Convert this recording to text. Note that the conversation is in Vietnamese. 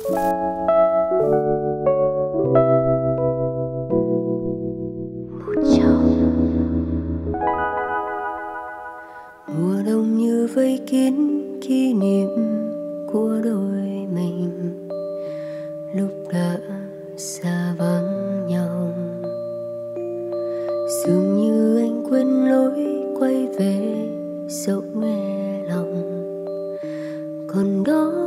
Mùa đông như vây kín kỷ niệm của đôi mình lúc đã xa vắng nhau, dường như anh quên lối quay về dẫu nghe lòng còn đó